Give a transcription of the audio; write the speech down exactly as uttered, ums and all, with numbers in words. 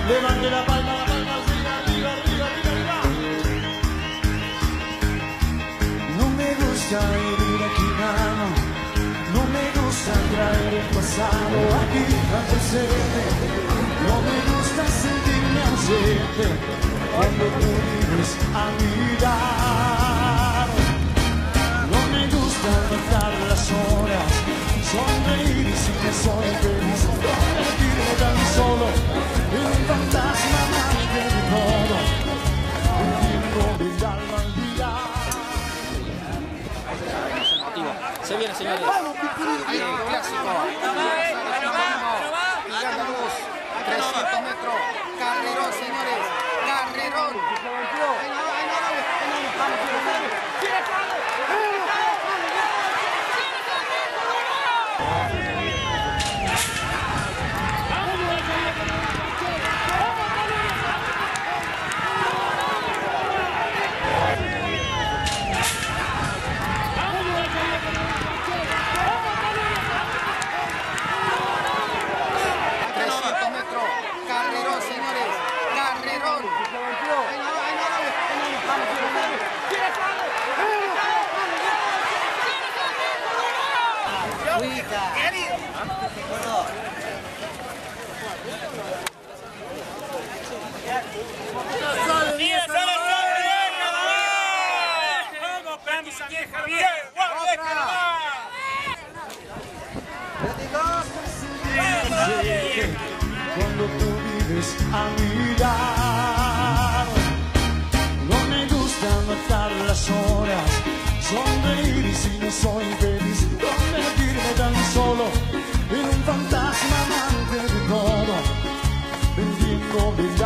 Levante la palma, la palma, arriba, arriba, arriba, arriba, arriba. No me gusta vivir aquí, mano. No me gusta traer el pasado aquí al presente. No me gusta sentirme ausente cuando tú vives a mi lado. No me gusta contar las horas, sonreír y si que soy feliz, convertirme tan solo en un fantasma amante de todo, hundiendo mi alma al día. Se viene, señores. Ahí el clásico. Pilar de Luz, trescientos metros. Carrerón, señores. Carrerón. Cuando tú vives a mi lado, no me gusta matar las horas, sonreír y si no soy feliz, convertirme tan solo en un fantasma amante de todo, vendiendo